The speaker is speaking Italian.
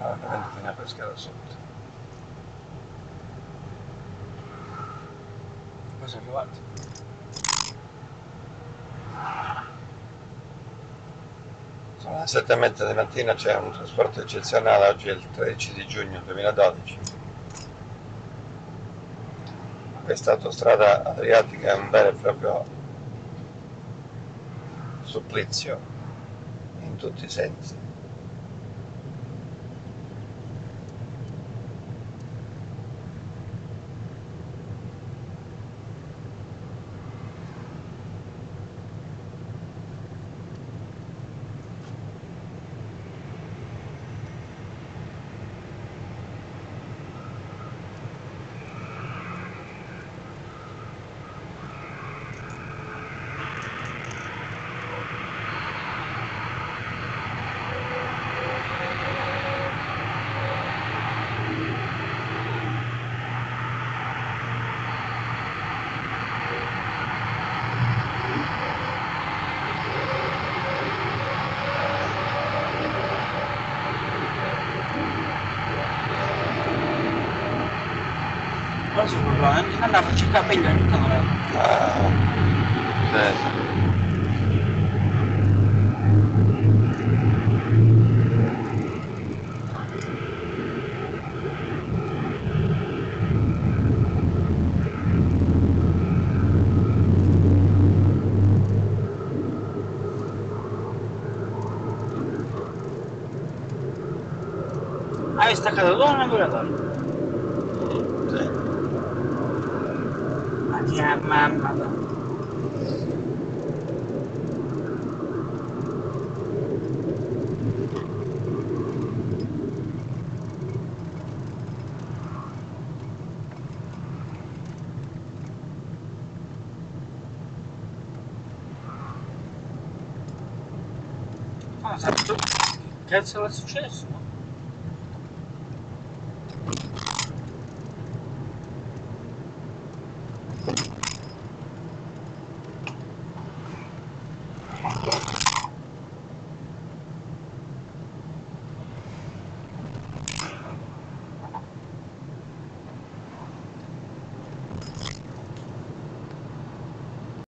veramente fino a pescare sotto. Cosa è arrivato? Sono le 7:30 di mattina, c'è un trasporto eccezionale, oggi è il 13 di giugno 2012. Questa autostrada adriatica è un vero e proprio supplizio in tutti i sensi. Non so problema, non andavo a cercare meglio in camera. Hai staccato tutto il navigatore? Sì. Ma che mamma. Ma sai tu? Che cazzo è successo? No?